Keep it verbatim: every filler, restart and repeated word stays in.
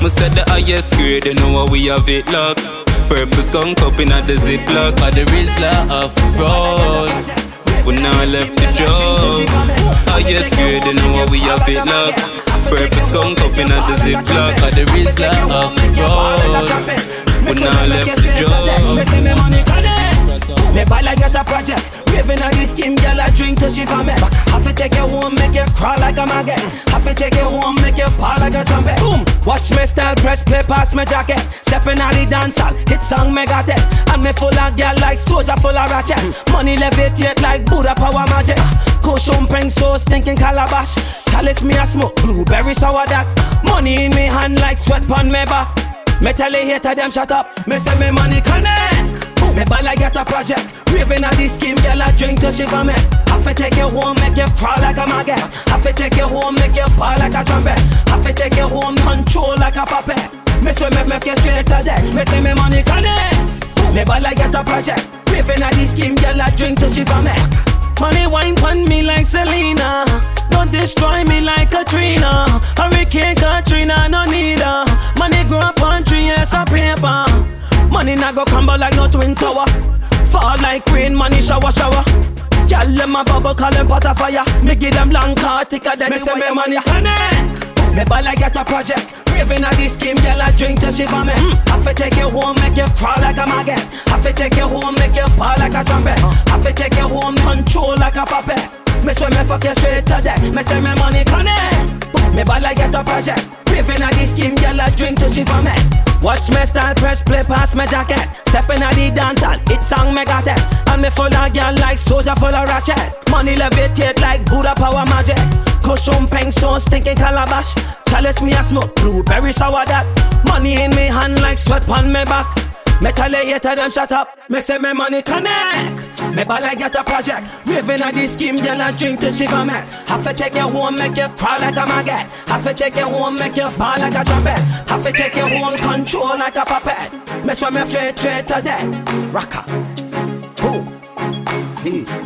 Me said the highest grade, you know how we have it locked. Purple skunk up in at the ziplock. At the Rizla of roll. We now left the job. Highest grade, you know how we have it locked. Purple skunk up in at the ziplock. At the Rizla of roll. We now left the job. Me buy like get a project. Raving on this scheme, girl, I drink till she vomit. Have to take you home, make you crawl like a maggot. Have to take you home, make you paw like a trumpet. Boom! Watch me style, press play past my jacket. Stepping on the dance hall, hit song me got it. And me full of girl like soldier full of ratchet. Money levitate like Buddha power magic. Cushion peng so stinking calabash. Chalice me a smoke, blueberry sour that. Money in me hand like sweat pon me back. Me tell you hater them shut up. Me say me money connect. Me buy like get a project. Raving on this scheme, girl, I drink till she vomit. Have to take you home, make you crawl like a maggot. Have to take you home, make you paw like a trumpet. Have to take you home, control like a puppet. Me swim me left you straight to death. Me say me money connect. Me buy like get a project. Raving on this scheme, girl, I drink till she vomit. Money wine pon me like Selena. Don't destroy me like Katrina. Hurricane Katrina, no need her. Money grow up on three years of paper. Money not go crumble like no twin tower. Fall like rain, money shower shower. Girl them a bubble, call them pot of fire. Me give them long car, thicker than me say me money connect. Me buy like get a project. Raving on this scheme, girl, I drink till she vomit. mm. Have to take you home, make you crawl like a maggot. Have to take you home, make you paw like a trumpet. Have to take you home, control like a puppet. Me say me fuck you straight to death. Me say me money connect. Me buy like get a project. Raving on this scheme, girl, I drink till she vomit. Watch me style, press play past my jacket. Stepping at the dance hall, it song me got it. And me full of girl like soldier full of ratchet. Money levitate like Buddha power magic. Cushion peng so stinking calabash. Chalice me a smoke, blueberry sour that. Money in me hand like sweat pon me back. Me tell you hater them shut up. Me say me money connect. Me buy like get a project. Raving on this scheme, girl, I drink till she vomit. Have to take you home, make you crawl like a maggot. Have to take you home, make you ball like a trumpet. Have to take you home, control like a puppet. Me swim me straight, straight to death. Rocker. Boom. Peace.